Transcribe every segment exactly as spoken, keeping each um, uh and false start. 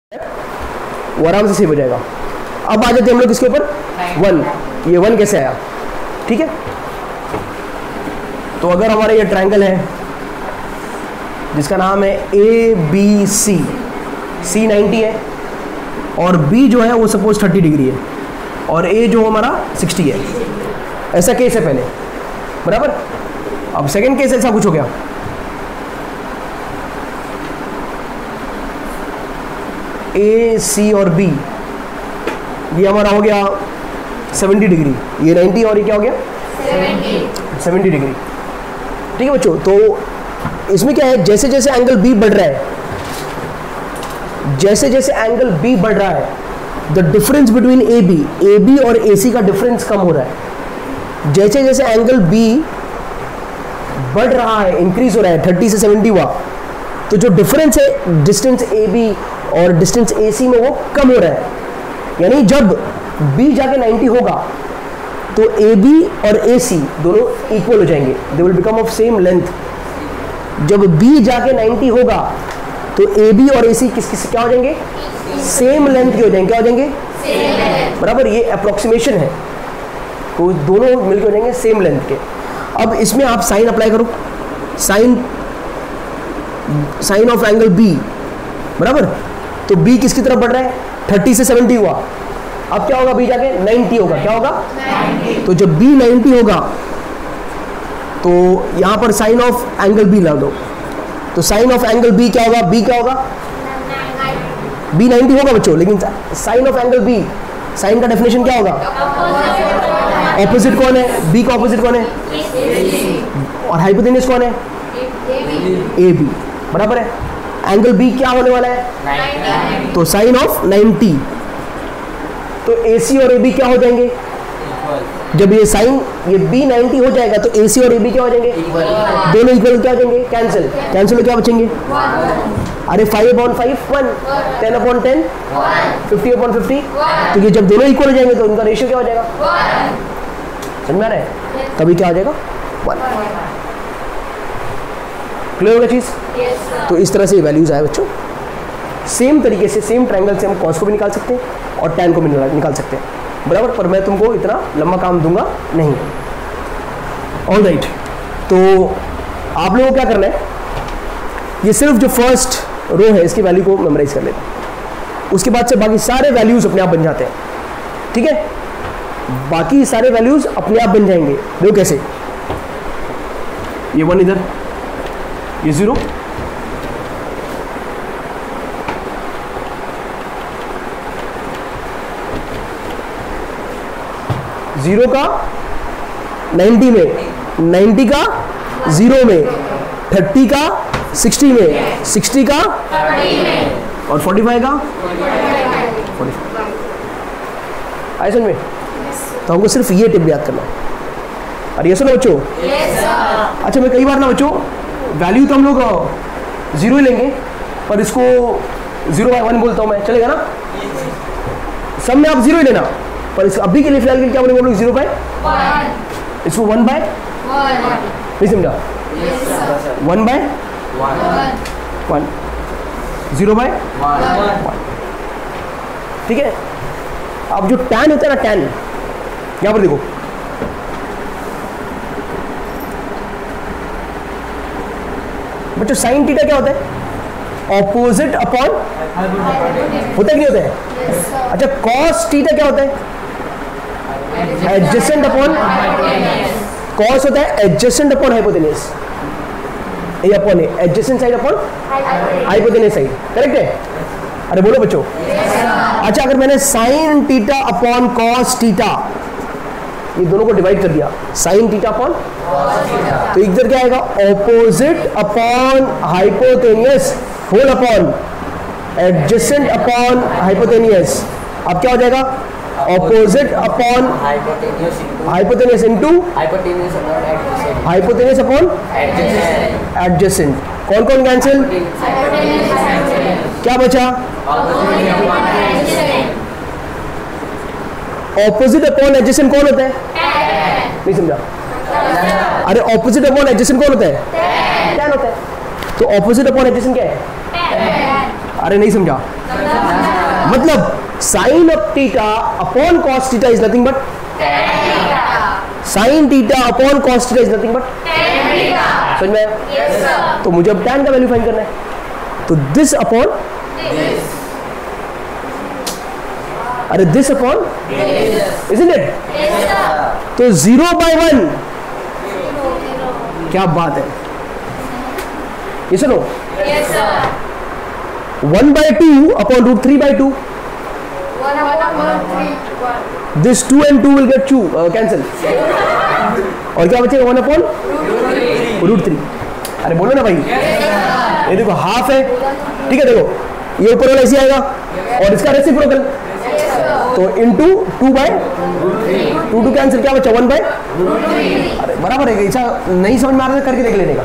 वो आराम से सेव हो जाएगा। अब आ जाते हैं हम लोग इसके ऊपर वन। ये वन कैसे आया? ठीक है, तो अगर हमारा ये ट्रायंगल है जिसका नाम है ए बी सी, सी नाइन्टी है और बी जो है वो सपोज थर्टी डिग्री है और ए जो हमारा सिक्सटी है, ऐसा केस है पहले, बराबर। अब सेकंड केस ऐसा कुछ हो गया, ए सी और बी, ये हमारा हो गया सेवेंटी डिग्री, ये नाइन्टी और ये क्या हो गया सेवेंटी डिग्री। ठीक है बच्चों, तो इसमें क्या है, जैसे जैसे एंगल बी बढ़ रहा है, जैसे जैसे एंगल बी बढ़ रहा है, the difference between A B A B और ए सी का डिफरेंस कम हो रहा है। जैसे जैसे एंगल बी बढ़ रहा है, इंक्रीज हो रहा है, थर्टी से सेवेंटी हुआ, तो जो डिफरेंस है डिस्टेंस ए बी और डिस्टेंस ए सी में वो कम हो रहा है। यानी जब बी जाके नाइन्टी होगा तो ए बी और ए सी दोनों इक्वल हो जाएंगे, they will become of same length. जब बी जाके नाइन्टी होगा तो ए बी और ए सी किस किस क्या हो जाएंगे, सेम लेंथ के हो जाएंगे। क्या हो जाएंगे, बराबर। ये अप्रोक्सीमेशन है, तो दोनों मिलकर हो जाएंगे सेम लेंथ के। अब इसमें आप साइन अप्लाई करो, sine sine of angle B, बराबर। तो बी किसकी तरफ बढ़ रहा है, थर्टी से सेवेंटी हुआ, अब क्या होगा, बी जाके नाइन्टी होगा। क्या होगा नाइन्टी। तो जब बी नाइन्टी होगा तो यहां पर साइन ऑफ एंगल बी ला दो, तो साइन ऑफ एंगल बी क्या होगा, बी क्या होगा, बी नाइन्टी होगा बच्चों, लेकिन sine of angle B, sine का डेफिनेशन क्या होगा, ऑपोजिट कौन है, बी का ऑपोजिट कौन है, और हाइपोटेन्यूज कौन है, ए बी, बराबर है। एंगल बी क्या होने वाला है, नाइन्टी। तो साइन ऑफ नाइन्टी, तो ए सी और ए बी क्या हो जाएंगे, जब ये साइन ये बी नाइन्टी हो जाएगा तो ए सी और ए बी क्या हो जाएंगे, दोनों इक्वल क्या हो जाएंगे, कैंसिल, कैंसिल क्या बचेंगे, अरे five upon five one, ten upon ten fifty upon fifty, तो ये जब दोनों इक्वल हो जाएंगे तो उनका रेशियो क्या हो जाएगा, समझ में आ रहा है, तभी क्या हो जाएगा, वन। क्लियर होगा चीज? yes, तो इस तरह से वैल्यूज आए बच्चों। सेम तरीके से सेम ट्रायंगल से हम कॉस को भी निकाल सकते हैं और टैन को भी निकाल सकते हैं, बराबर। पर मैं तुमको इतना लंबा काम दूंगा नहीं। ऑल राइट, तो आप लोगों को क्या करना है, ये सिर्फ जो फर्स्ट रो है इसकी वैल्यू को मेमोराइज कर लेना, उसके बाद से बाकी सारे वैल्यूज अपने आप बन जाते हैं। ठीक है, बाकी सारे वैल्यूज अपने आप बन जाएंगे। देखो कैसे, ये वन इधर, ये जीरो, जीरो का नाइन्टी में, नाइन्टी का जीरो में, थर्टी का सिक्सटी में, सिक्सटी का में, और फोर्टी फाइव का फोर्टी फाइव। आए समझ में? तो हमको सिर्फ ये टिप याद करना है। और ये सुनो बच्चों, अच्छा मैं कई बार ना बच्चों वैल्यू तो हम लोग जीरो ही लेंगे, पर इसको जीरो बाय वन बोलता हूं मैं, चलेगा ना? सब में आप जीरो ही लेना, पर इसको अभी के लिए फिलहाल के लिए क्या बोलेंगे हम लोग, जीरो बाय वन, इसको वन बाय नहीं समझा, one by one, zero by one. ठीक है, अब जो टैन होता है ना, टैन यहां पर देखो, बच्चों साइन थीटा क्या होता है, ऑपोजिट अपॉन, होता है कि नहीं होता है? अच्छा कॉस थीटा क्या होता है, एडजेसेंट अपॉन, कॉस होता है एडजेसेंट अपॉन हाइपोटेन्यूज, ये अपॉन है adjacent side upon hypotenuse side, correct है? अरे बोलो बच्चों। अच्छा अगर मैंने sine theta upon cos theta, ये दोनों को डिवाइड कर दिया, साइन थीटा अपॉन, तो इधर क्या आएगा, opposite upon hypotenuse whole upon adjacent upon hypotenuse. अब क्या हो जाएगा, opposite upon hypotenuse into hypotenuse upon adjacent. कौन कौन कैंसिल, क्या बचा, ऑपोजिट अपॉन एडजेसेंट कौन होता है, नहीं समझा, अरे ऑपोजिट अपॉन एडजेसेंट कौन होता है, टैन होता है। तो ऑपोजिट अपॉन एडजेसेंट क्या है, अरे नहीं समझा, मतलब sine of theta upon cos theta is nothing but sine theta upon cos theta is nothing but समझ में आया? तो मुझे अब tan का वैल्यू फाइंड करना है, तो दिस अपॉन अरे दिस अपॉन इजंट इट? तो जीरो बाय वन, क्या बात है, ये सुनो, one by two upon root three by two, this two and two will get to cancel, और क्या बचेगा वन अपॉन रूट थ्री। अरे बोलो ना भाई, ये देखो हाफ है, ठीक है, देखो ये ऊपर वाला ऐसे आएगा और इसका रेसिप्रोकल, तो into two by two two cancel, क्या बचा वन बाय, अरे बराबर है, ऐसा नहीं समझ में आ रहा है करके देख लेने का।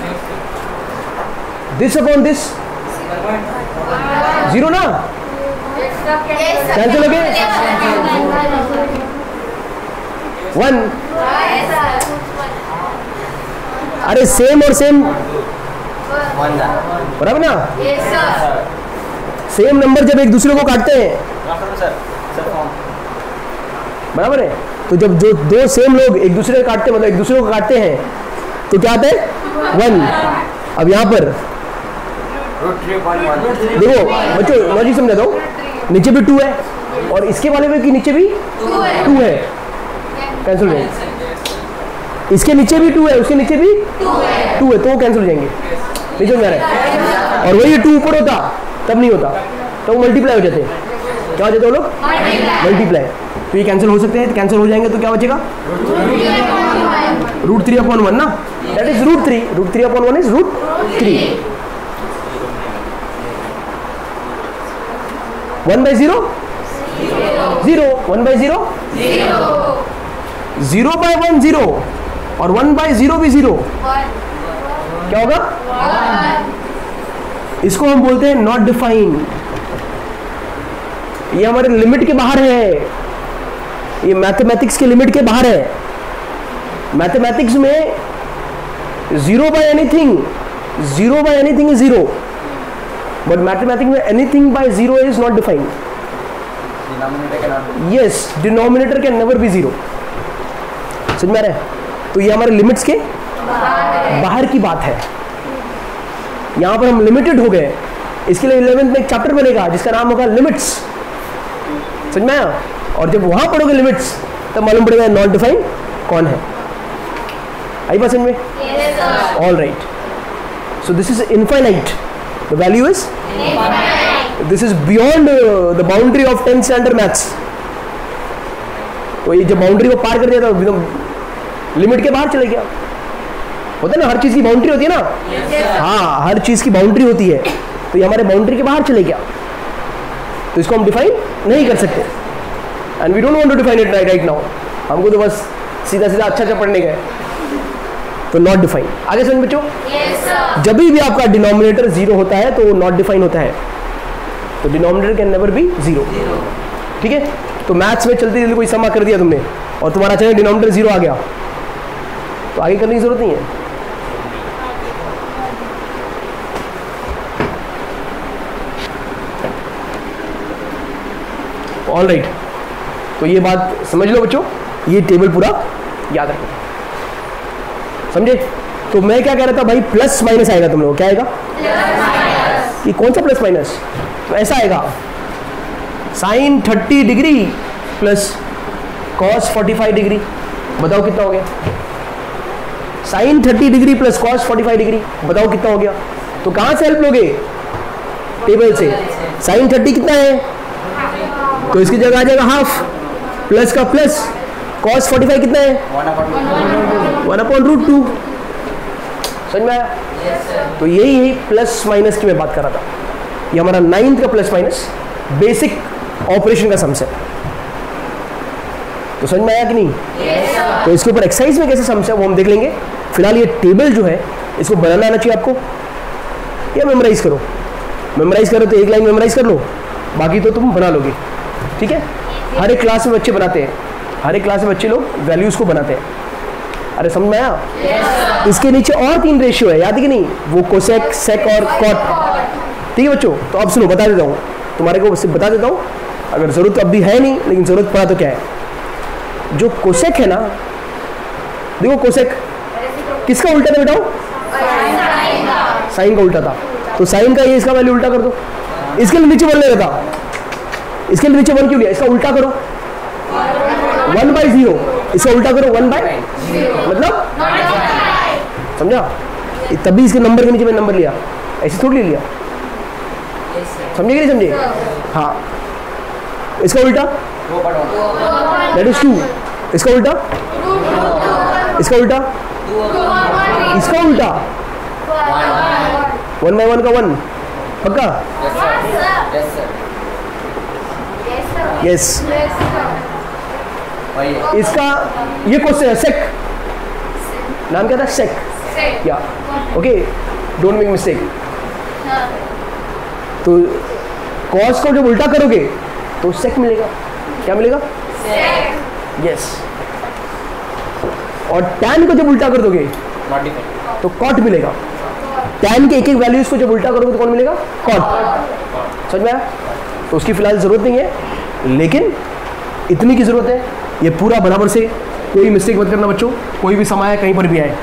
दिस अपॉन दिस जीरो ना, कैंसिल हो गए वन, अरे सेम और सेम बराबर ना, सेम नंबर जब एक दूसरे को काटते हैं बराबर है, तो जब जो दो सेम लोग एक दूसरे को काटते हैं, मतलब एक दूसरे को काटते हैं, तो क्या आता है वन। अब यहाँ पर देखो बच्चों लॉजिक समझा दो, नीचे भी टू है और इसके वाले में की नीचे भी टू है, कैंसिल हो जाएंगे, इसके नीचे भी टू है उसके नीचे भी टू है, तो वो कैंसिल हो जाएंगे, नहीं समझ आ रहा है? और वही टू ऊपर होता तब नहीं होता, तो वो मल्टीप्लाई हो जाते हैं, क्या हो जाते हैं वो लोग मल्टीप्लाई, तो ये कैंसिल हो सकते हैं, तो कैंसिल हो जाएंगे, तो क्या बचेगा रूट थ्री अपॉन वन ना, that is root three, root three upon one is root three, one by zero zero, one by zero zero by one zero, और वन बाय जीरो भी जीरो, क्या होगा, इसको हम बोलते हैं नॉट डिफाइन, ये हमारे लिमिट के बाहर है, ये मैथमेटिक्स के लिमिट के बाहर है। मैथमेटिक्स में zero by anything, zero by anything is zero, but mathematics में anything by zero is not defined. Yes, denominator can never be zero, समझ में आ रहा है? तो ये हमारे लिमिट्स के बाहर की बात है, यहां पर हम लिमिटेड हो गए, इसके लिए इलेवेंथ में एक चैप्टर बनेगा जिसका नाम होगा लिमिट्स, समझ में आया? और जब वहां पढ़ोगे लिमिट्स तब मालूम पड़ेगा नॉट डिफाइंड कौन है। आई बात समझ में? All right, so this is infinite, the value is this is beyond the boundary of tenth standard maths. तो ये जब बाउंड्री को पार कर दिया तो लिमिट के बाहर चले गया, होता है ना, हर चीज की बाउंड्री होती है ना, yes, हाँ हर चीज की बाउंड्री होती है, तो ये हमारे बाउंड्री के बाहर चले गया, तो इसको हम डिफाइन नहीं कर सकते, and we don't want to define it right now, हमको तो बस सीधा सीधा अच्छा अच्छा पढ़ने गए, तो नॉट डिफाइन। आगे समझ बच्चों? yes, जब भी आपका डिनोमिनेटर जीरो होता है तो नॉट डिफाइन होता है, तो denominator can never be zero, ठीक है? तो मैथ्स में चलते चलते कोई समा कर दिया तुमने और तुम्हारा चाहे डिनोमिनेटर जीरो आ गया, तो आगे करने की जरूरत नहीं है। ऑल राइट, तो ये बात समझ लो बच्चों, ये टेबल पूरा याद रखो, समझे? तो मैं क्या कह रहा था भाई, प्लस माइनस आएगा तुम लोग, क्या आएगा? ये कौन सा प्लस माइनस? तो ऐसा आएगा, sine thirty degree plus cos forty five degree, बताओ कितना हो गया? Sine thirty degree plus cos forty five degree, बताओ कितना हो गया? तो कहां से हेल्प लोगे? टेबल से। साइन थर्टी कितना है, तो इसकी जगह आ जाएगा हाफ, प्लस का प्लस, कॉस फोर्टी फाइव कितना है, वन अपॉन रूट टू, समझ में आया? yes, तो यही यही प्लस माइनस की मैं बात कर रहा था, ये हमारा नाइन्थ का प्लस माइनस बेसिक ऑपरेशन का सम्स है, तो समझ में आया कि नहीं? yes, तो इसके ऊपर एक्सरसाइज में कैसे सम्स है वो हम देख लेंगे। फिलहाल ये टेबल जो है इसको बनाना आना चाहिए आपको, या मेमोराइज करो, मेमोराइज करो तो एक लाइन मेमोराइज कर लो, बाकी तो तुम बना लोगे, ठीक है? हर एक क्लास में बच्चे बनाते हैं, हर एक क्लास में बच्चे लोग वैल्यूज को बनाते हैं, अरे समझ में आया? yes, इसके नीचे और तीन रेशियो है, याद है कि नहीं? वो कोसेक, सेक और कॉट, ठीक है बच्चों, तो अब सुनो बता देता हूँ तुम्हारे को, सिर्फ बता देता हूँ, अगर जरूरत तो अभी है नहीं लेकिन जरूरत पड़ा तो क्या है, जो कोसेक है ना, देखो कोसेक किसका उल्टा था बेटा, साइन का उल्टा था, तो साइन का ये इसका वैल्यू उल्टा कर दो, इसके लिए नीचे वन ले था, इसके लिए नीचे वन क्यों लिया, इसका उल्टा करो वन बाई जीरो, इसका उल्टा करो वन बाई मतलब समझा, तभी इसके नंबर के नीचे मैंने नंबर लिया, ऐसे थोड़ी ले लिया, समझे कि नहीं समझे, हाँ इसका उल्टा दैट इज टू, इसका उल्टा इसका उल्टा इसका उल्टा वन बाई वन का वन, पक्का, यस, इसका ये क्वेश्चन है सेक, नाम क्या था, सेक, या ओके, डोंट मेक मिस्टेक। तो कॉस को जब उल्टा करोगे तो सेक मिलेगा, क्या मिलेगा, यस, और टैन को जब उल्टा कर दोगे तो कॉट मिलेगा, टैन के एक एक वैल्यूज को जब उल्टा करोगे तो कौन मिलेगा, कॉट, समझ में आया, तो उसकी फिलहाल जरूरत नहीं है, लेकिन इतनी की जरूरत है, ये पूरा बराबर से, कोई मिस्टेक मत करना बच्चों, कोई भी समय कहीं पर भी आए,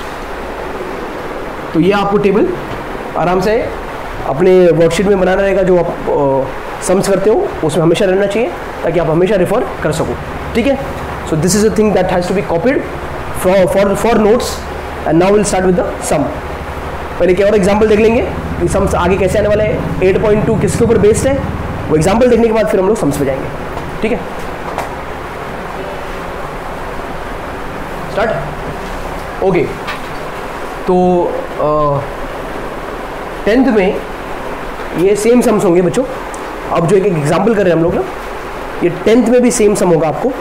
तो ये आपको टेबल आराम से अपने वर्कशीट में बनाना रहेगा, जो आप सम्स करते हो उसमें हमेशा रहना चाहिए, ताकि आप हमेशा रेफर कर सको, ठीक है। So this is a thing that has to be copied for for for notes, and now will start with the sum. पहले क्या और एग्जाम्पल देख लेंगे कि सम्स आगे कैसे आने वाले हैं, एट पॉइंट टू किसके ऊपर बेस्ड है, वो एग्जाम्पल देखने के बाद फिर हम लोग सम्स पे जाएंगे, ठीक है। Start, okay. तो टेंथ uh, में ये सेम सम्स होंगे बच्चों, अब जो एक एक एग्जाम्पल कर रहे हैं हम लोग ना, ये टेंथ में भी सेम सम होगा आपको,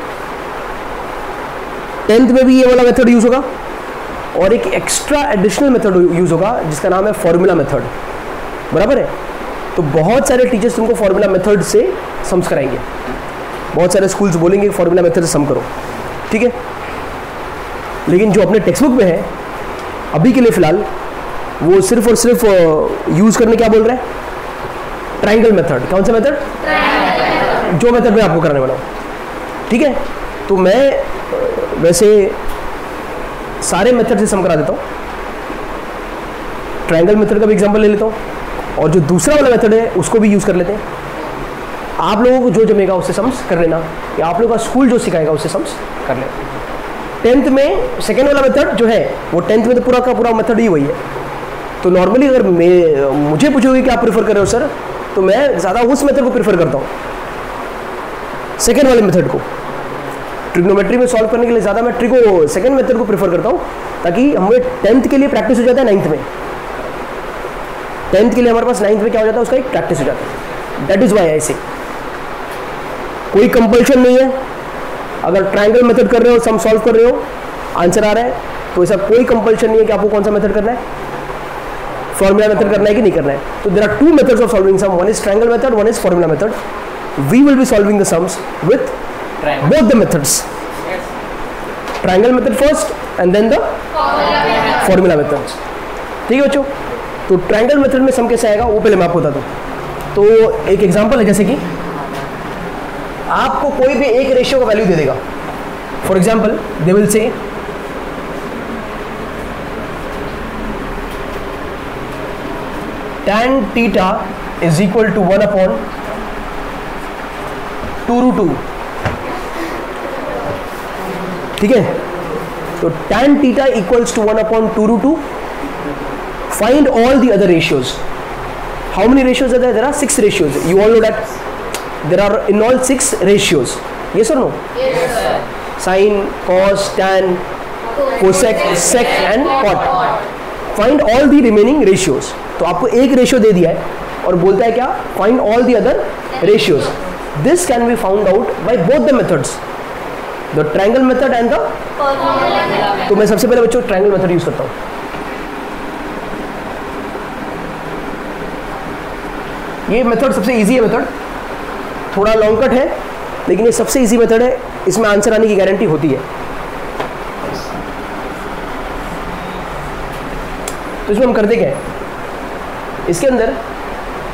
टेंथ में भी ये वाला मेथड यूज होगा, और एक एक्स्ट्रा एडिशनल मेथड यूज होगा जिसका नाम है फॉर्मूला मेथड, बराबर है। तो बहुत सारे टीचर्स तुमको फॉर्मूला मेथड से सम्स कराएंगे, बहुत सारे स्कूल्स बोलेंगे फॉर्मूला मेथड से सम करो, ठीक है। लेकिन जो अपने टेक्स्ट बुक में है अभी के लिए फिलहाल, वो सिर्फ और सिर्फ यूज करने क्या बोल रहे हैं, ट्रायंगल मेथड। कौन सा मेथड, जो मेथड मैं आपको कराने वाला हूँ, ठीक है। तो मैं वैसे सारे मेथड से सम करा देता हूँ, ट्रायंगल मेथड का भी एग्जांपल ले लेता हूँ, और जो दूसरा वाला मेथड है उसको भी यूज कर लेते हैं। आप लोगों को जो जमेगा उससे सम्स कर लेना, या आप लोगों का स्कूल जो सिखाएगा उससे सम्स कर लेना। टेंथ में सेकेंड वाला मेथड जो है, वो टेंथ में तो पूरा का पूरा मेथड ही वही है। तो नॉर्मली अगर मैं मुझे पूछोगे कि आप प्रेफर कर रहे हो सर, तो मैं ज़्यादा उस मेथड को प्रेफर करता हूँ, सेकेंड वाले मेथड को। ट्रिग्नोमेट्री में सॉल्व करने के लिए ज़्यादा मैं ट्रिगो सेकेंड मेथड को प्रेफर करता हूँ, ताकि हमें टेंथ के लिए प्रैक्टिस हो जाता है नाइन्थ में, टेंथ के लिए हमारे पास नाइन्थ में क्या हो जाता है, उसका एक प्रैक्टिस हो जाता है। दैट इज़ वाई आई से कोई कंपल्शन नहीं है, अगर ट्रायंगल मेथड कर रहे हो, सम सॉल्व कर रहे हो, आंसर आ रहा है, तो ऐसा कोई कंपल्शन नहीं है कि आपको कौन सा मेथड करना है, फॉर्मूला मेथड करना है कि नहीं करना है। तो there are two methods of solving sum, one is triangle method, one is formula method. We will be solving the sums with both the methods, triangle method first and then the formula methods, ठीक है बच्चों। तो triangle method में सम कैसे आएगा वो पहले मैं आपको बता दूं। तो एक एग्जांपल है, जैसे कि आपको कोई भी एक रेशियो का वैल्यू दे देगा, for example they will say tan theta is equal to one upon two root two, ठीक है। तो tan theta equals to one upon two root two. Find all the other ratios. How many ratios are there? There are six ratios. You all know that there are in all six ratios. Yes or no? Yes, sir. Sin, cos, tan, cosec, sec and cot. Find all the remaining ratios. तो आपको एक ratio दे दिया है और बोलता है क्या? Find all the other ratios. This can be found out by both the methods, the triangle method and the Formula method. तो मैं सबसे पहले बच्चों ट्रायंगल मेथड यूज करता हूँ। ये मेथड सबसे इजी है, मेथड थोड़ा लॉन्ग कट है लेकिन ये सबसे इजी मेथड है, इसमें आंसर आने की गारंटी होती है। तो इसमें हम करते क्या है, इसके अंदर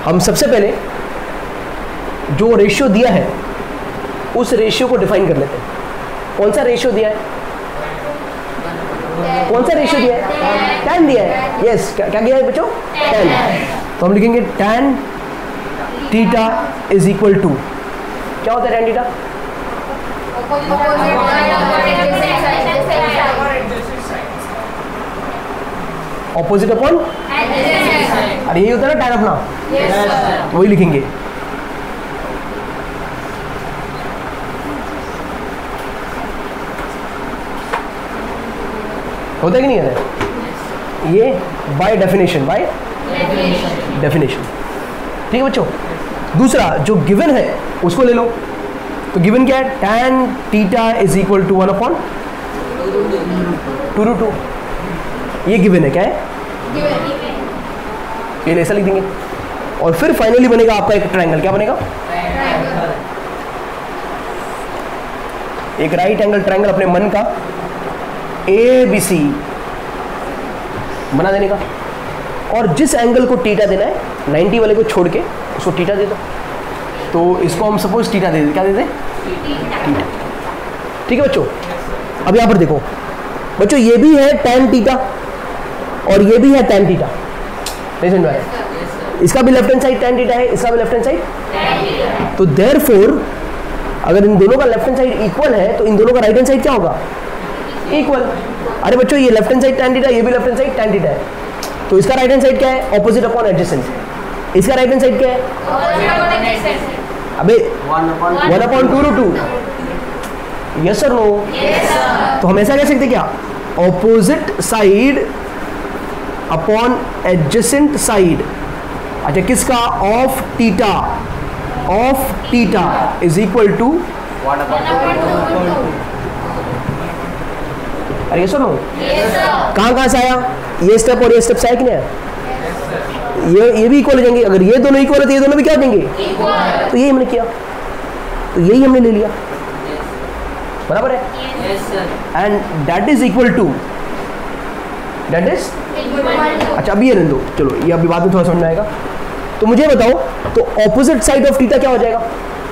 हम सबसे पहले जो रेशियो दिया है उस रेशियो को डिफाइन कर लेते हैं। कौन सा रेशियो दिया है? कौन सा रेशियो दिया है? टेन दिया है। यस, क्या क्या दिया है बच्चों? टेन। तो हम लिखेंगे tan theta is equal to, क्या होता है टेन थीटा? ऑपोजिट अपॉन, अरे यही होता है ना टेन अपना, तो वही लिखेंगे। होता है कि नहीं होता? ये बाय डेफिनेशन, बाय डेफिनेशन। ठीक है बच्चों। दूसरा जो गिवन है उसको ले लो। तो गिवन क्या है? tan theta is equal to one upon two root two. ये गिवन है, क्या है? ये ऐसा लिख देंगे। और फिर फाइनली बनेगा आपका एक ट्रायंगल। क्या बनेगा? एक राइट एंगल ट्रायंगल अपने मन का ए बी सी बना देने का। और जिस एंगल को थीटा देना है, नाइंटी वाले को छोड़ के उसको थीटा दे दो। तो इसको हम सपोज थीटा दे दें। क्या दे दें? थीटा। ठीक है बच्चों। अब यहां पर देखो बच्चों, ये भी है tan थीटा और ये भी है tan थीटा। नहीं समझ में आया? इसका भी left hand side tan theta है, इसका भी लेफ्ट हैंड साइड। तो देयरफॉर अगर इन दोनों का लेफ्ट हैंड साइड इक्वल है तो इन दोनों का राइट हैंड साइड क्या होगा? इक्वल। अरे बच्चों, ये left hand side tan theta, ये भी left hand side tan theta है। तो इसका राइट हैंड साइड क्या है? Opposite upon adjacent. इसका राइट हैंड साइड क्या है? अबे one upon two root two. Yes और नो? तो हम ऐसा कह सकते क्या? Opposite side upon adjacent side. अच्छा, किसका? Of theta, of theta is equal to one upon two. अरे ये सुनो, कहां कहां से आया? ये स्टेप और ये स्टेप से आया कि नहीं आया? ये ये भी इक्वल हो जाएंगे। अगर ये दोनों इक्वल है तो ये दोनों भी क्या देंगे? तो यही हमने किया, तो यही हमने ले लिया। बराबर है? And that is equal to, that is, अच्छा अभी ये रहने दो, चलो ये अभी बाद में थोड़ा समझ में आएगा। तो मुझे बताओ, तो ऑपोजिट साइड ऑफ थीटा क्या हो जाएगा?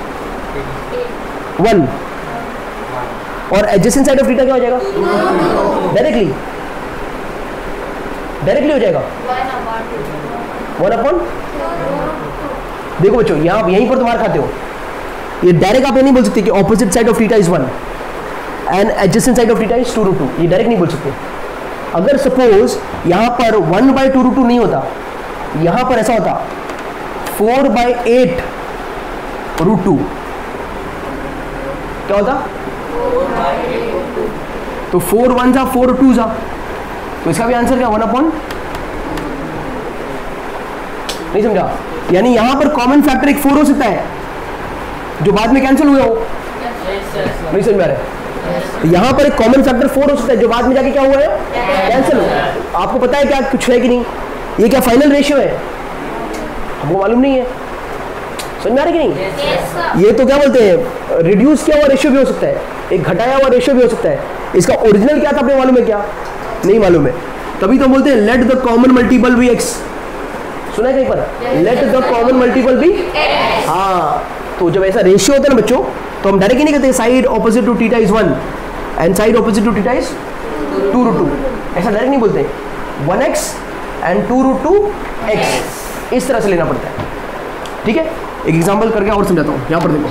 वन। और एडजेसेंट साइड ऑफ थीटा क्या हो जाएगा? डायरेक्टली डायरेक्टली हो जाएगा वन अपॉन। देखो बच्चों, यहां यहीं पर तुम्हारा खाते हो, ये डायरेक्ट आप ये नहीं बोल सकते कि opposite side of theta is one and adjacent side of theta is two root two. ये डायरेक्ट नहीं बोल सकते। अगर सपोज यहां पर one by two root two नहीं होता, यहां पर ऐसा होता four by eight root two, क्या होता? तो फोर वन जा फोर टू जा, तो इसका भी आंसर क्या? One upon. नहीं समझा? यानी यहां पर कॉमन फैक्टर एक फोर हो सकता है जो बाद में कैंसिल हुए हो। नहीं समझ में आ रहा है? यहां पर एक कॉमन फैक्टर फोर हो सकता है जो बाद में जाके क्या हुआ है? कैंसिल हुआ। आपको पता है क्या कुछ है कि नहीं? ये क्या फाइनल रेशियो है? हमको मालूम नहीं है। समझ में आ रहा है कि नहीं? ये तो क्या बोलते हैं, रिड्यूस किया हुआ रेशियो भी हो सकता है, एक घटाया हुआ रेशियो भी हो सकता है। इसका ओरिजिनल क्या था अपने मालूम है क्या? नहीं मालूम है। तभी तो बोलते हैं let the common multiple be x. सुना है कहीं पर? Let the common multiple be. हाँ, तो जब ऐसा रेशियो होता है ना बच्चों, तो हम डायरेक्ट नहीं कहते side opposite to theta is one and side opposite to theta is two root two. ऐसा डायरेक्ट नहीं बोलते। One x and two root two x, इस तरह से लेना पड़ता है। ठीक है, एक एग्जांपल करके और समझाता हूं। यहां पर देखो,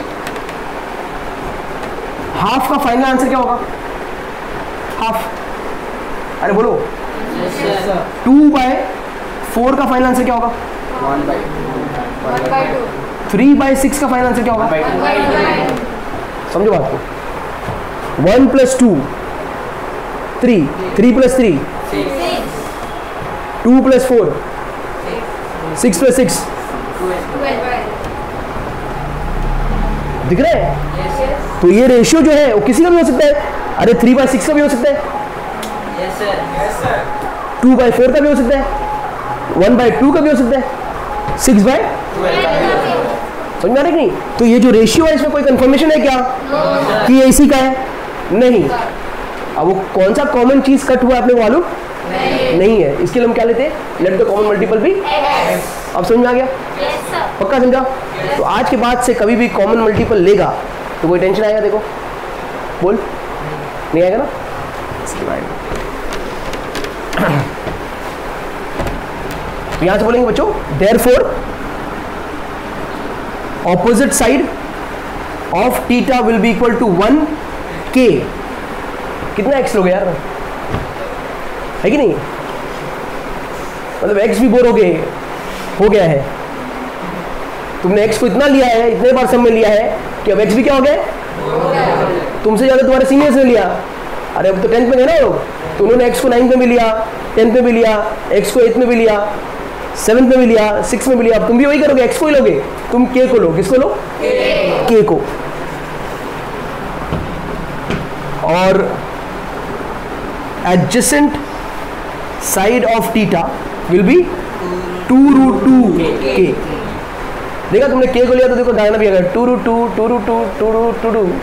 हाफ का फाइनल आंसर क्या होगा? हाफ, अरे बोलो। टू बाय फोर का फाइनल आंसर क्या होगा? थ्री बाय सिक्स का फाइनल आंसर क्या होगा? समझो बात को। One plus two three, three plus three two plus four six plus six. दिख रहा है? तो ये रेशियो जो है वो किसी का भी हो सकता है। अरे थ्री बाय सिक्स का भी हो सकता है, टू बाय फोर का भी हो सकता है, वन बाय टू का भी हो सकता है, सिक्स बाय समझ में आ रहा है कि नहीं? तो ये जो रेशियो है इसमें कोई कंफर्मेशन है क्या कि ये इसी का है? नहीं। अब वो कौन सा कॉमन चीज कट हुआ है आपने मालूम नहीं है। इसके लिए हम क्या लेते हैं? Let the common multiple be. अब समझ में आ गया? पक्का समझा? तो आज के बाद से कभी भी कॉमन मल्टीपल लेगा तो कोई टेंशन आएगा? देखो बोल, नहीं आएगा ना? तो यहां से बोलेंगे बच्चों therefore opposite side of theta will be equal to one k. कितना एक्स लोगे यार, है कि नहीं? मतलब एक्स भी बोर हो गए हो गया है, तुमने एक्स को इतना लिया है, इतने बार सब में लिया है कि अब एक्स भी क्या हो गया? तुमसे ज्यादा तुम्हारे सीनियर्स ने लिया। अरे अब तो टेंथ में गए ना लोग, तो उन्होंने एक्स को नाइन्थ में भी लिया, टेंथ में भी लिया, एक्स को एट्थ में भी लिया, सेवन्थ में भी लिया, सिक्स में भी लिया। अब तुम भी वही करोगे, एक्स को ही लोगे। तुम के को लो, किसको लो? के को। और adjacent side of theta will be two root two k. देखा तुमने के को लिया तो देखो डालना भी अगर two root two two root two two root two two.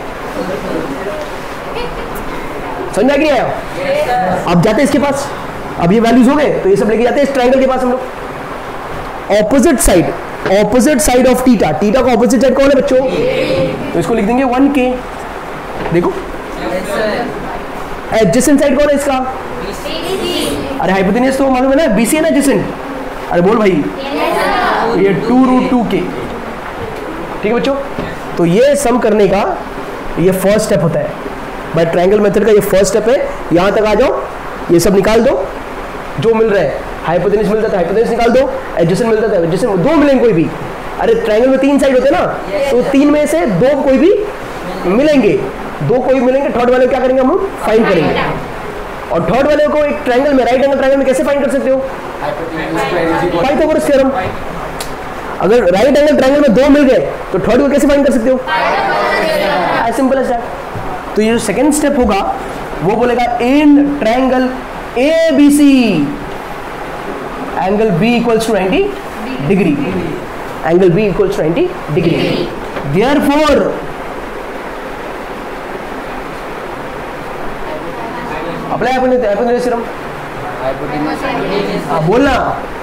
समझा कि नहीं आया? अब जाते इसके पास, अब ये वैल्यूज हो गए तो ये सब लेके जाते हैं इस ट्रायंगल के पास हम लोग। Opposite side, opposite side of theta, theta का ऑपोजिट साइड कौन है बच्चों? तो इसको लिख देंगे वन के। देखो एडजेसेंट साइड कौन है इसका? अरे हाइपोटेन्यूज तो मालूम है ना, बीसी है ना एडजेसेंट। अरे बोल भाई, ये टू रूट टू के। ठीक है बच्चों, तो ये सम करने का ये फर्स्ट स्टेप होता है बाय ट्रायंगल मेथड का। ये फर्स्ट स्टेप है, यहां तक आ जाओ, ये सब निकाल दो जो मिल रहा है। हाइपोटेन्यूज मिलता था हाइपोटेन्यूज निकाल दो, एडजेसेंट मिलता था एडजेसेंट, दो मिलेंगे कोई भी। अरे ट्रायंगल में तीन साइड होते हैं ना, तो तीन में से दो कोई भी मिलेंगे, दो कोई मिलेंगे। थर्ड वाले को क्या करेंगे हम लोग? फाइंड करेंगे। और थर्ड वाले को एक ट्रायंगल में, राइट एंगल ट्रायंगल में कैसे फाइंड कर सकते हो? Pythagoras theorem. अगर राइट एंगल ट्रायंगल में दो मिल गए तो थर्ड को कैसे फाइंड कर सकते हो? As simple as that. तो ये जो सेकंड स्टेप होगा वो बोलेगा in triangle A B C angle B equals to ninety degree, angle B equals to ninety degree. Therefore apply hypotenuse theorem. हाँ बोलना।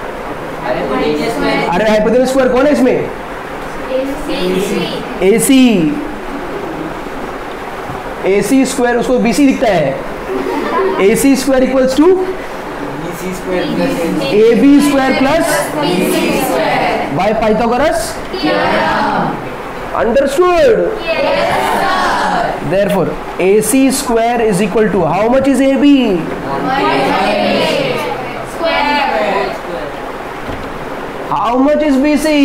अरे हाइपोटेन्यूज स्क्वायर कौन है इसमें? एसी। एसी स्क्वायर उसको बीसी दिखता है। AC square equals to A B square plus by Pythagoras. Understood? Therefore, A C square is equal to how much is A B? How much is B C?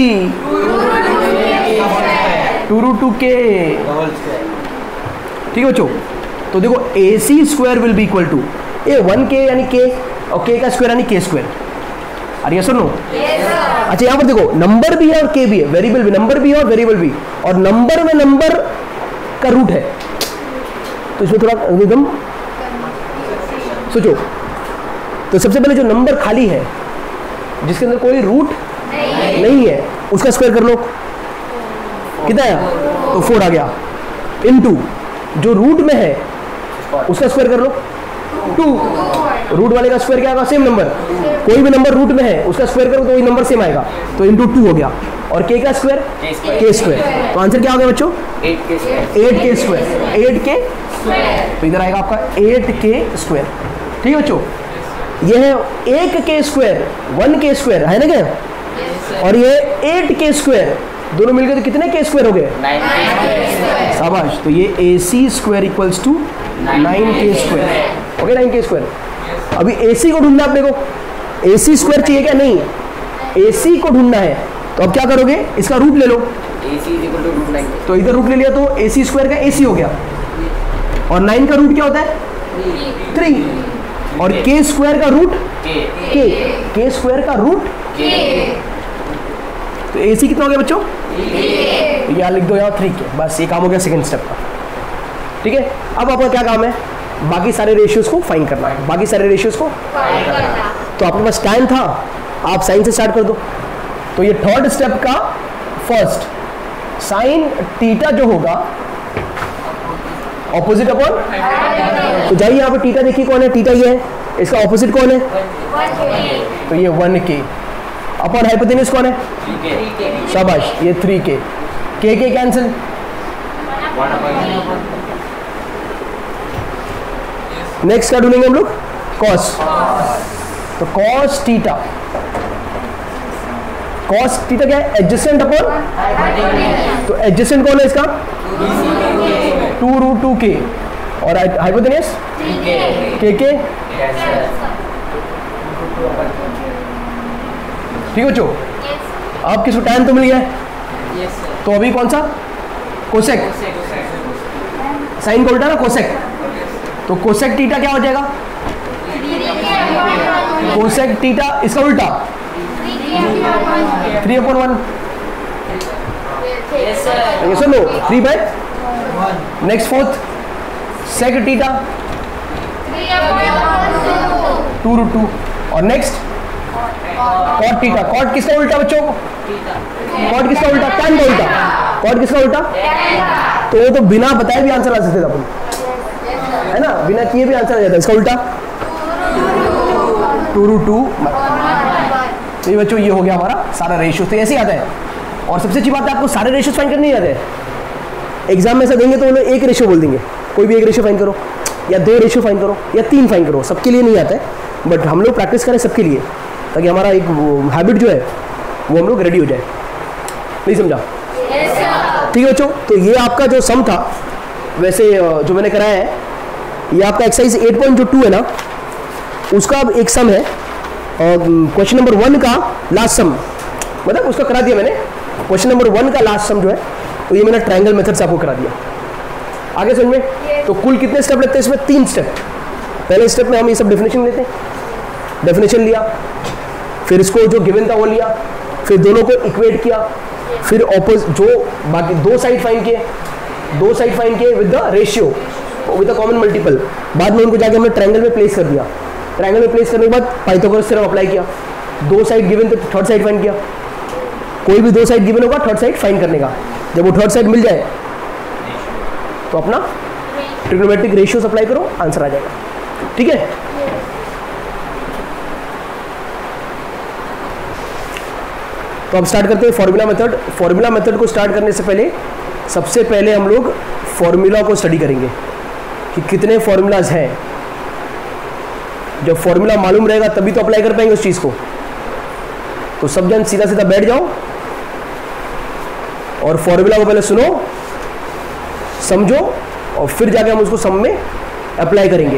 Two root two k. ठीक है बच्चों, तो देखो A C square will be equal to ये one k यानी के, और के का स्क्वायर यानी के स्क्वायर। अरे यस और नो? अच्छा यहाँ पर देखो नंबर भी है और के भी है, वेरिएबल भी, नंबर भी है और वेरिएबल भी, और नंबर में नंबर का रूट है, तो इसमें थोड़ा एकदम सोचो। तो सबसे पहले जो नंबर खाली है जिसके अंदर कोई रूट नहीं, नहीं है उसका स्क्वायर कर लो, कितना आया? तो फोर आ गया। इनटू जो रूट में है उसका स्क्वायर कर लो, टू। रूट वाले का स्क्वायर क्या आएगा? सेम नंबर, कोई भी नंबर रूट में है उसका स्क्वायर करो तो वही नंबर सेम आएगा, तो इनटू टू हो गया। और के का स्क्वायर? के स्क्वायर। तो आंसर क्या हो गया बच्चों? एट के स्क्वायर। एट के, तो इधर आएगा आपका एट के स्क्वायर। ठीक है बच्चों, ये है एक के स्क्वायर, वन के स्क्वायर है ना क्या? और ये एट के स्क्वायर, दोनों मिलकर तो कितने के स्क्वायर हो गए? शाबाश। तो ये A C square equals to nine k square. Okay, nine k square. अभी ए सी को ढूंढना अपने को, ए सी स्क्वायर चाहिए क्या? नहीं, ए सी को ढूंढना है। तो अब क्या करोगे? इसका रूट ले लो, तो इधर रूट ले लिया तो ए सी स्क्वायर का ए सी हो गया, और नाइन का रूट क्या होता है? थ्री, और के स्क्वायर का रूट के, के स्क्वायर का रूट के। तो ए सी कितना हो गया बच्चों? तो यहाँ लिख दो यहाँ थ्री के, बस ये काम हो गया सेकंड स्टेप का। ठीक है, अब आपका क्या काम है? बाकी सारे रेशियोज को फाइंड करना है, बाकी सारे रेशियोज को। तो आपके पास टाइम था, आप साइन से स्टार्ट कर दो। तो ये थर्ड स्टेप का फर्स्ट, साइन थीटा जो होगा ऑपोजिट अपॉन, तो जाइए यहाँ पे थीटा देखिए कौन है? थीटा ये है, इसका ऑपोजिट कौन है? तो ये वन के। अपॉन हाइपोटेन्यूज कौन है? शाबाश, ये थ्री के, के के कैंसिल, नेक्स्ट क्या ढूंढेंगे हम लोग? कॉस। तो कॉस थीटा, कॉस थीटा क्या है? एडजेसेंट अपॉन, तो एडजेसेंट कौन है इसका? टू रूट टू के, और हाइपोटेन्यूज के के, ठीक है बच्चों? आप किसको टाइम तो मिल गया है, तो अभी कौन सा? कोसेक, साइन का उल्टा ना कोसेक, तो कोसेक थीटा क्या हो जाएगा? कोसेक थीटा इसका उल्टा थ्री अपॉन वन, ये सुन लो, three by next fourth, sec theta two root two, और नेक्स्ट कॉट थीटा, कॉट किसका उल्टा बच्चों? कॉट किसका उल्टा? टैन का उल्टा, कॉट किसका उल्टा? तो वो तो बिना बताए भी आंसर आ सकते थे अपन, है ना, बिना किए भी आंसर आ जाता है। इसका उल्टा टू रूट टू, तो ये बच्चों ये हो गया हमारा सारा रेशियो, तो ऐसे ही आता है। और सबसे अच्छी बात है आपको सारे रेशियोज फाइंड करने नहीं आते हैं, एग्जाम में ऐसा देंगे तो वो लोग एक रेशियो बोल देंगे, कोई भी एक रेशियो फाइंड करो, या दो रेशियो फाइंड करो, या तीन फाइंड करो, सबके लिए नहीं आता है, बट हम लोग प्रैक्टिस करें सबके लिए, ताकि हमारा एक हैबिट जो है वो हम लोग रेडी हो जाए। नहीं समझा? ठीक है बच्चों, तो ये आपका जो सम था, वैसे जो मैंने कराया है, ये आपका एक्सरसाइज एट पॉइंट जो टू है ना, उसका अब एक सम है, और क्वेश्चन नंबर वन का लास्ट सम, मतलब उसका करा दिया मैंने, क्वेश्चन नंबर वन का लास्ट सम जो है, तो ये मैंने ट्रायंगल मेथड से आपको करा दिया। आगे समझ में? तो कुल कितने स्टेप लगते हैं इसमें? तीन स्टेप। पहले स्टेप में हम ये सब डेफिनेशन लेते हैं, डेफिनेशन लिया, फिर इसको जो गिवन था वो लिया, फिर दोनों को इक्वेट किया, फिर ऑपोज जो बाकी दो साइड फाइंड किए, दो साइड फाइंड किए with the ratio, with the common multiple, बाद में उनको जाके हमने ट्रायंगल में प्लेस कर दिया, ट्रायंगल में प्लेस करने के बाद पाइथागोरस थ्योरम अप्लाई किया, दो साइड गिवन थे तो थर्ड साइड फाइंड किया, कोई भी दो साइड गिवन होगा थर्ड साइड फाइंड करने का, जब वो थर्ड साइड मिल जाए तो अपना ट्रिग्नोमेट्रिक रेशियोस अप्लाई करो, आंसर आ जाएगा। ठीक है, तो अब स्टार्ट करते हैं फॉर्मूला मेथड। फॉर्मूला मेथड को स्टार्ट करने से पहले सबसे पहले हम लोग फॉर्मूला को स्टडी करेंगे कि कितने फॉर्मूलाज हैं। जब फॉर्मूला मालूम रहेगा तभी तो अप्लाई कर पाएंगे उस चीज को। तो सब जन सीधा सीधा बैठ जाओ और फॉर्मूला को पहले सुनो, समझो, और फिर जाके हम उसको सम में अप्लाई करेंगे।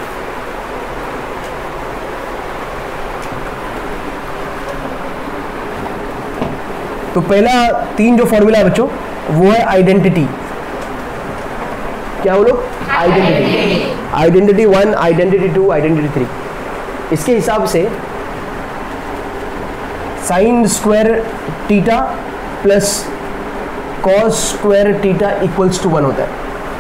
तो पहला तीन जो फॉर्मूला है बच्चों वो है आइडेंटिटी। क्या वो लोग? Identity. Identity one, identity two, identity three. इसके हिसाब से sine square theta plus cos square theta equals to one होता है।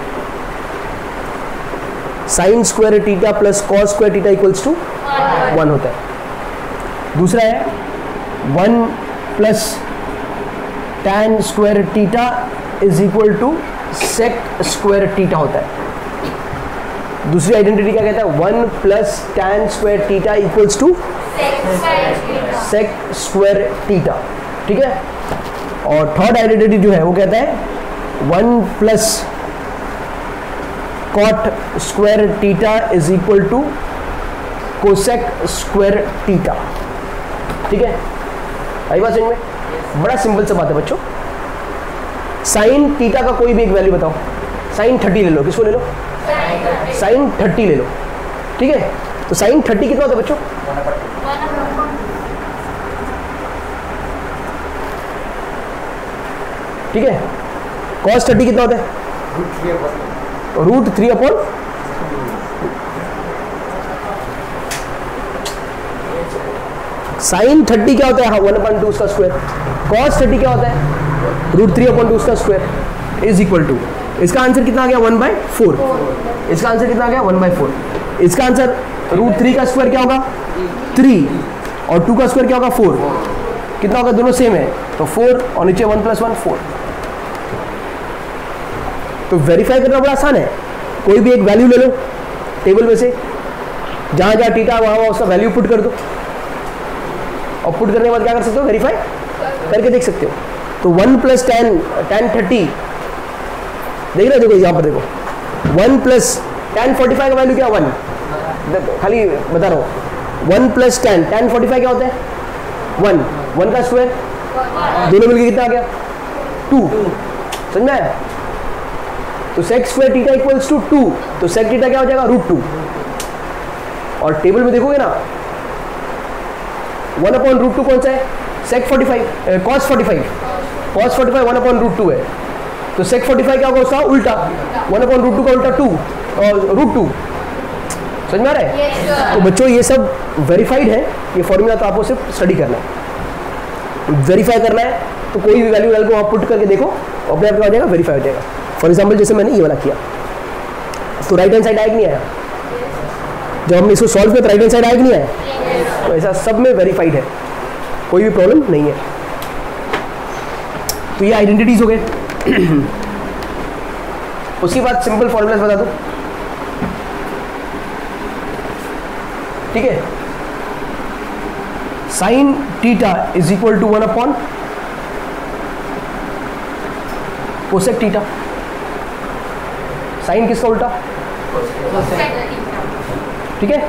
Sine square theta plus cos square theta equals to one होता है। दूसरा है one plus tan square theta is equal to sec square theta होता है। दूसरी identity क्या कहता है? One plus tan square theta equals to sec square theta. ठीक है, और थर्ड आइडेंटिटी जो है वो कहता है one plus cot square theta is equal to cosec square theta. ठीक है, आई बात समझ में? बड़ा सिंपल सा बात है बच्चों। साइन टीटा का कोई भी एक वैल्यू बताओ। साइन थर्टी ले लो। किसको ले लो? साइन थर्टी ले लो। ठीक है, तो साइन थर्टी कितना होता है बच्चों? ठीक है, कॉस थर्टी कितना होता है? Root three upon sine thirty क्या होता है? हाँ, वन अपॉन टू उसका स्क्वायर। कॉस थर्टी क्या होता है? रूट थ्री अपॉन टू उसका स्क्वायर इज इक्वल टू, इसका आंसर कितना आ गया? One by four. इसका आंसर कितना आ गया? One by four. इसका आंसर रूट थ्री का स्क्वायर क्या होगा? थ्री, और टू का स्क्वायर क्या होगा? फोर। कितना होगा? दोनों सेम है, तो फोर और नीचे वन प्लस वन फोर। तो वेरीफाई करना बड़ा आसान है। कोई भी एक वैल्यू ले लो टेबल में से, जहां जहां टीटा वहां वहां उसका वैल्यू पुट कर दो, और पुट करने के बाद क्या कर सकते हो, वेरीफाई करके देख सकते हो। तो one plus tan tan thirty देख रहे हो, देखो यहाँ पर देखो one plus tan forty five का वैल्यू क्या, वन, खाली बता रहा हूँ, one plus tan tan forty five क्या होता है, वन, वन का स्क्वायर, दोनों मिलकर कितना आ गया, टू, समझ में आया? तो sec square theta equals to two, तो सेक टीटा क्या हो जाएगा, रूट टू। और टेबल में देखोगे ना वन अपॉन रूट टू कौन सा है, sec forty five, cos forty five, cos forty five one upon root two है, तो सेक फोर्टी फाइव क्या होगा उसका उल्टा, वन अपॉन रूट टू का उल्टा टू और रूट टू, समझ में आ रहा है? yes, तो बच्चों ये सब वेरीफाइड है, ये फॉर्मूला तो आपको सिर्फ स्टडी करना है, वेरीफाई करना है। तो कोई भी वैल्यू वैल्यू को आप पुट करके देखो, अपने आप क्या हो जाएगा, वेरीफाई हो जाएगा। फॉर एग्जाम्पल जैसे मैंने ये वाला किया, तो राइट हैंड साइड आया कि नहीं आया, जब हमने इसको सॉल्व किया तो राइट हैंड साइड आया कि नहीं आया, तो ऐसा सब में वेरीफाइड है, कोई भी प्रॉब्लम नहीं है। तो ये आइडेंटिटीज हो गए। उसके बाद सिंपल फॉर्मूलाज बता दो, ठीक है। Sine theta is equal to one upon cosec theta, sine किसका उल्टा, ठीक है।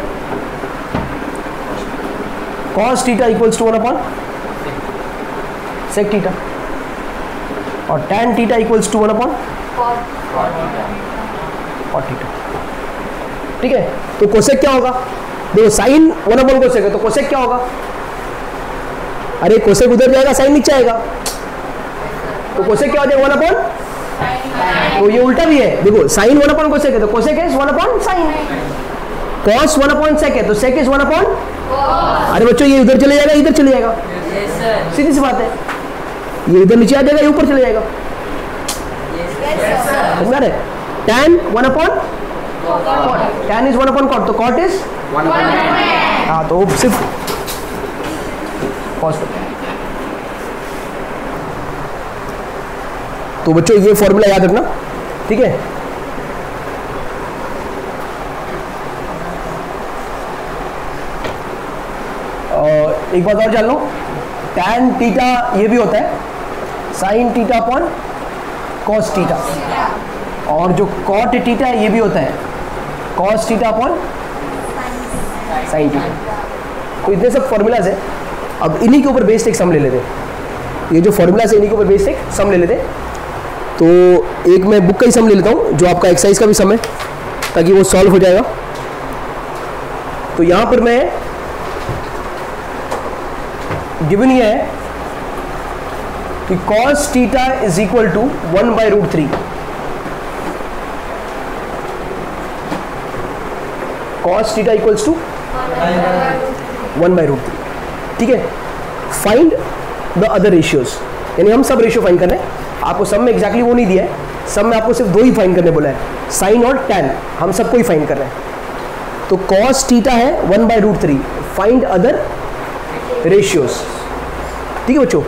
Cos theta equals to one upon sec theta, और tan theta equals to one upon cot theta, ठीक है। तो कोसेक क्या होगा, देखो साइन वन अपॉन कोसेक है, तो कोसेक क्या होगा, अरे कोसेक उधर जाएगा, साइन नीचे आएगा, तो कोसेक क्या हो जाएगा, वन अपॉन, तो ये उल्टा भी है, देखो साइन वन अपॉन कोसेक है, तो cosec is one upon sine, cos one upon sec है, तो सेक इज वन अपॉन, अरे बच्चों ये उधर चले जाएगा, इधर चले जाएगा, सीधी सी बात है, ये इधर नीचे आ जाएगा, ये ऊपर चले जाएगा, समझ में आ रहा है? Tan one upon cot, tan is one upon cot, तो कॉट इज वन, हाँ, तो सिर्फ कॉस। तो बच्चों ये फॉर्मूला याद रखना, ठीक है। और एक बात और जान लो, टैन टीटा ये भी होता है sine theta upon cos theta, और जो कॉट टीटा है ये भी होता है cos theta upon sine theta. तो इतने सब फॉर्मूलाज है। अब इन्हीं के ऊपर बेस्ड एक सम ले लेते, ये जो फॉर्मूलाज है इन्हीं के ऊपर बेस्ड एक सम ले लेते। तो एक मैं बुक का ही सम ले लेता हूँ, जो आपका एक्सरसाइज का भी सम है, ताकि वो सॉल्व हो जाएगा। तो यहाँ पर मैं गिवन ये है कि cos theta is equal to one by root three, cos theta equals to one by root three, ठीक है। फाइंड द अदर रेशियोज, यानी हम सब रेशियो फाइंड कर रहे हैं, आपको सब में एग्जैक्टली वो नहीं दिया है, सब में आपको सिर्फ दो ही फाइंड करने बोला है, साइन और टैन, हम सबको ही फाइंड कर रहे हैं। तो cos थीटा है one by root three, find other ratios, ठीक है बच्चों।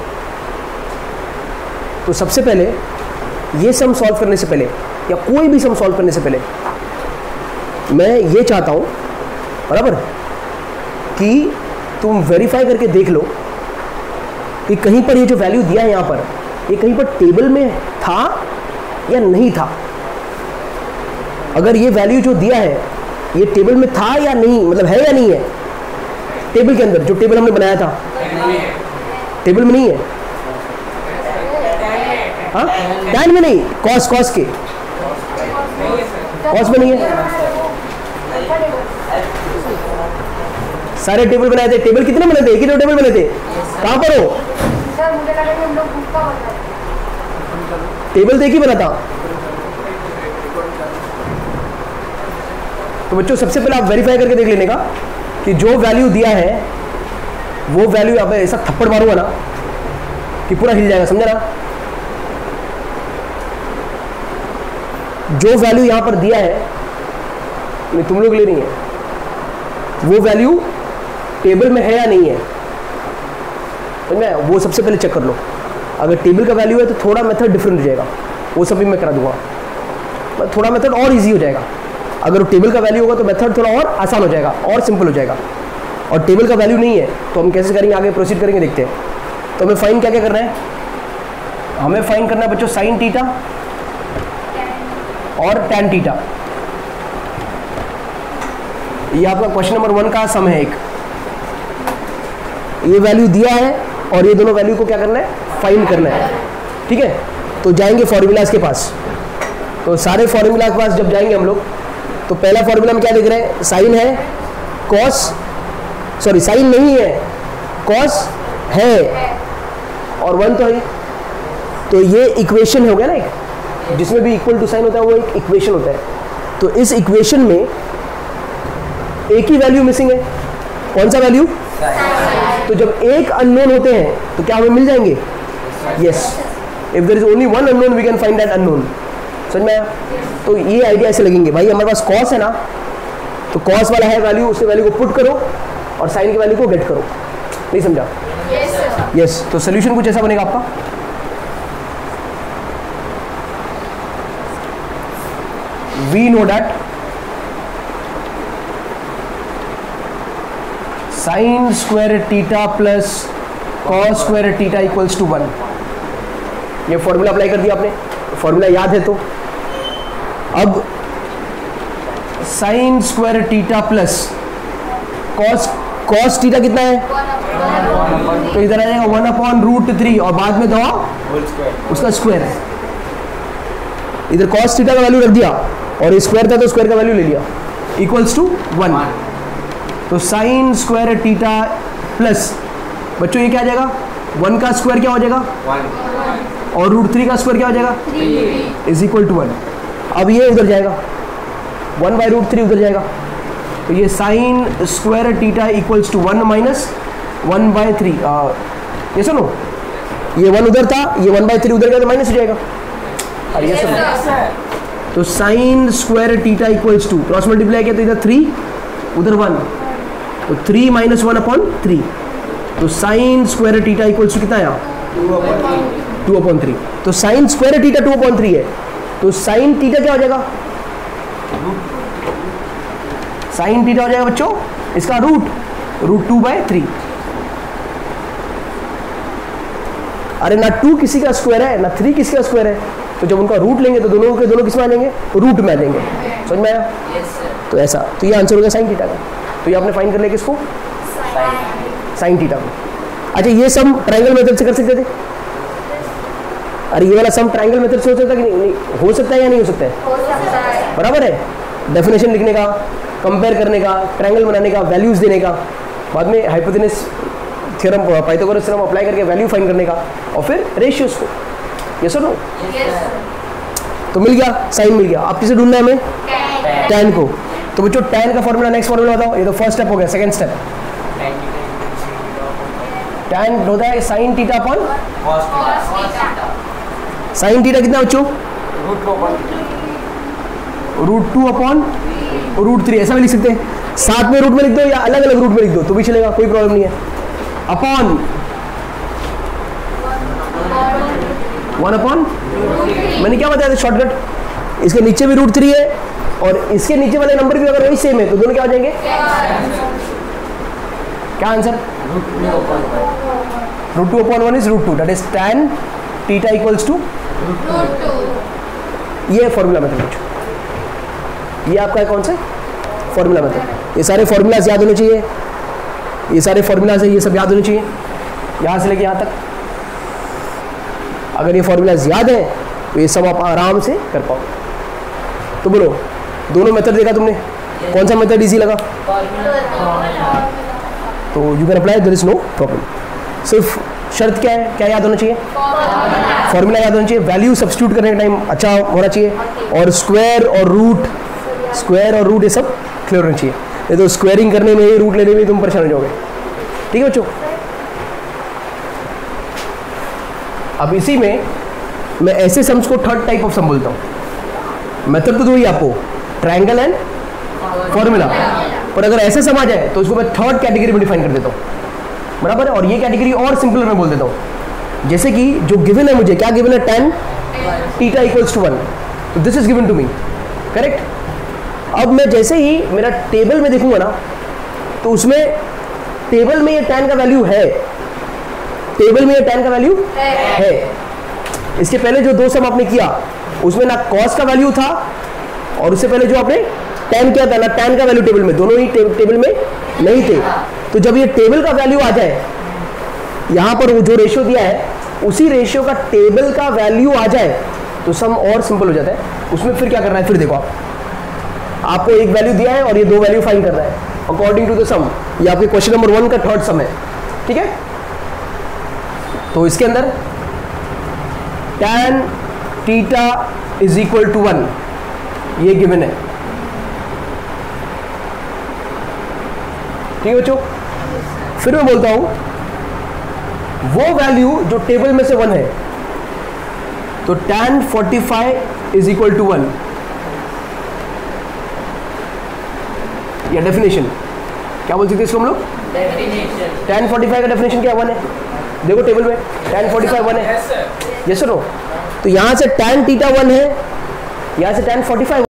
तो सबसे पहले ये सम सॉल्व करने से पहले, या कोई भी सम सॉल्व करने से पहले, मैं ये चाहता हूं बराबर कि तुम वेरीफाई करके देख लो कि कहीं पर ये जो वैल्यू दिया है यहां पर, ये कहीं पर टेबल में था या नहीं था। अगर ये वैल्यू जो दिया है ये टेबल में था या नहीं, मतलब है या नहीं है टेबल के अंदर, जो टेबल हमने बनाया था टेबल में नहीं है, हाँ टैन में नहीं, कॉस कॉस के कॉस में नहीं है, सारे टेबल बनाए थे। टेबल कितने बने थे, एक ही दो टेबल बने थे, कहां पर हो, टेबल तो एक ही बना था। तो बच्चों सबसे पहले आप वेरीफाई करके देख लेने का कि जो वैल्यू दिया है वो वैल्यू, आप ऐसा थप्पड़ मारूंगा ना कि पूरा हिल जाएगा, समझा ना। जो वैल्यू यहां पर दिया है, नहीं तुम लोग ले रही है, वो वैल्यू टेबल में है या नहीं है, समझ में, वो सबसे पहले चेक कर लो। अगर टेबल का वैल्यू है तो थोड़ा मेथड डिफरेंट हो जाएगा, वो सब भी मैं करा दूंगा, थोड़ा मेथड और इजी हो जाएगा। अगर टेबल का वैल्यू होगा तो मेथड थोड़ा और आसान हो जाएगा और सिंपल हो जाएगा। और टेबल का वैल्यू नहीं है, तो हम कैसे करेंगे, आगे प्रोसीड करेंगे, देखते हैं। तो हमें फाइन क्या क्या करना है, हमें फाइन करना है बच्चों साइन थीटा और टैन थीटा। ये आपका क्वेश्चन नंबर वन का सम है। एक ये वैल्यू दिया है और ये दोनों वैल्यू को क्या करना है, फाइंड करना है। ठीक है, तो जाएंगे फॉर्मूलाज के पास। तो सारे फॉर्मूला के पास जब जाएंगे हम लोग, तो पहला फॉर्मूला में क्या देख रहे हैं, साइन है, कॉस, सॉरी साइन नहीं है, कॉस है और वन तो है। तो ये इक्वेशन हो गया ना एक, जिसमें भी इक्वल टू साइन होता है वो एक इक्वेशन होता है। तो इस इक्वेशन में एक ही वैल्यू मिसिंग है, कौन सा वैल्यू, तो जब एक अननोन होते हैं तो क्या हमें मिल जाएंगे, yes, if there is only one unknown we can find that unknown. समझ में आया? तो ये आइडिया ऐसे लगेंगे, भाई हमारे पास कॉस है ना, तो कॉस वाला है वैल्यू, उसके वैल्यू को पुट करो और साइन की वैल्यू को गेट करो। नहीं समझा? यस yes, yes, तो सोल्यूशन कुछ ऐसा बनेगा आपका, we know that sine square theta plus cos square theta equals to one. ये फॉर्मूला अप्लाई कर दिया आपने, फॉर्मूला याद है तो। अब sine square theta plus cos, cos theta कितना है, तो इधर आ जाएगा वन अपॉन रूट थ्री और बाद में दो उसका स्क्वायर है। इधर कॉस थीटा का वैल्यू रख दिया और स्क्वायर था तो स्क्वायर का वैल्यू ले लिया, इक्वल्स टू वन। तो साइन स्क्वायर थीटा प्लस, बच्चों ये क्या आ जाएगा, वन का स्क्वायर क्या हो जाएगा वन, और रूट थ्री का स्क्वायर क्या हो जाएगा इज इक्वल टू वन। अब ये उधर जाएगा, वन बाई रूट थ्री उधर जाएगा, तो ये sine square theta equals to one minus one by three. ये सुनो, ये वन उधर था, ये वन बाई थ्री उधर गया तो माइनस हो जाएगा। अरे ये सुनो, तो sine square theta equals to, cross multiply किया तो इधर थ्री उधर वन, तो three minus one upon three, तो sine square theta equals to कितना आया, टू अपॉन थ्री। तो sine square theta two upon three है, तो साइन थीटा क्या हो जाएगा, साइन थीटा हो जाएगा बच्चों इसका root, root two by three. अरे ना टू किसी का स्क्वायर है ना थ्री किसी का स्क्वायर है, तो जब उनका रूट लेंगे तो दोनों के दोनों किस में आ जाएंगे, रूट में आ जाएंगे। समझ में आया? तो ऐसा, तो ये आंसर हो गया साइन थीटा का। तो ये आपने फाइंड कर लिया किसको, साइन थीटा को। अच्छा ये सम ट्रायंगल मेथड से कर सकते थे, अरे ये वाला सम ट्रायंगल मेथड से हो सकता है कि नहीं, नहीं हो सकता है या नहीं हो सकता है, हो सकता है, बराबर है। डेफिनेशन लिखने का, कंपेयर करने का, ट्रायंगल बनाने का, वैल्यूज देने का, बाद में hypotenuse theorem, Pythagoras theorem apply करके वैल्यू फाइंड करने का, और फिर रेशियोज को। ये सुनो, तो मिल गया, साइन मिल गया। अब किसे ढूंढना है हमें, टैन को। तो बच्चों टैन का फॉर्मूला, नेक्स्ट फॉर्मूला बताओ। ये तो फर्स्ट स्टेप हो गया, सेकंड स्टेप टैन होता है sine theta upon sine theta कितना बच्चों, root two upon root three, ऐसा भी लिख सकते हैं। साथ में रूट में लिख दो या अलग अलग रूट में लिख दो तो भी चलेगा, कोई प्रॉब्लम नहीं है। अपॉन वन अपॉन, मैंने क्या बताया था शॉर्टकट, इसके नीचे भी रूट थ्री है और इसके नीचे वाले नंबर भी अगर वही सेम है तो दोनों क्या हो जाएंगे, क्या answer, root two upon one is root two, that is tan theta equals to, ये फॉर्मूला मेथड। ये आपका है कौन सा फॉर्मूला मेथड। ये सारे फॉर्मूलाज याद होने चाहिए, ये सारे फॉर्मूलाज है ये सब याद होने चाहिए, यहाँ से लेके यहाँ तक। अगर ये फॉर्मूलाज याद है तो ये सब आप आराम से कर पाओ। तो बोलो, दोनों मेथड देखा तुमने, कौन सा मेथड इजी लगा, तो you can apply, there is no problem. सिर्फ शर्त क्या है, क्या याद होना चाहिए, फॉर्मूला याद होना चाहिए, वैल्यू सब्स्टिट्यूट करने का टाइम अच्छा होना चाहिए, और स्क्वायर और रूट, स्क्वायर और रूट ये सब क्लियर होना चाहिए। ये तो स्क्वायरिंग करने में, रूट लेने में तुम परेशान हो जाओगे। ठीक है बच्चों, अब इसी में मैं ऐसे सम्स को थर्ड टाइप ऑफ सम बोलता हूँ। मेथड तो दो ही आपको, ट्रायंगल एंड फॉर्मूला, पर अगर ऐसे सम आ जाए तो उसको मैं थर्ड कैटेगरी में डिफाइन कर देता हूँ, बराबर है। और ये कैटेगरी और सिंपल में बोल देता हूँ, जैसे कि जो गिवन है मुझे, क्या गिवन है, tan theta equals to one, तो this is given to me, correct. अब मैं जैसे ही मेरा टेबल में देखूंगा ना, तो उसमें टेबल में ये tan का वैल्यू है, टेबल में ये tan का वैल्यू है, है। इसके पहले जो दो सम आपने किया उसमें ना cos का वैल्यू था और उससे पहले जो आपने tan किया था ना tan का वैल्यू टेबल में, दोनों ही टे, टेबल में नहीं थे। तो जब ये टेबल का वैल्यू आ जाए, यहां पर वो जो रेशियो दिया है उसी रेशियो का टेबल का वैल्यू आ जाए तो सम और सिंपल हो जाता है। उसमें फिर क्या करना है, फिर देखो आप, आपको एक वैल्यू दिया है और ये दो वैल्यू फाइंड करना है अकॉर्डिंग टू द सम। ये आपके क्वेश्चन नंबर वन का थर्ड सम है, ठीक है। तो इसके अंदर tan theta is equal to one, ये गिवन है, ठीक है बच्चों। फिर मैं बोलता हूं वो वैल्यू जो टेबल में से वन है, तो tan forty five is equal to one, या डेफिनेशन क्या बोल सकते हैं इसको हम लोग, डेफिनेशन tan फोर्टी फाइव का डेफिनेशन क्या वन है, देखो टेबल में tan फोर्टी फाइव वन है, यस सर नो। तो यहां से tan थीटा वन है, यहां से tan फोर्टी फाइव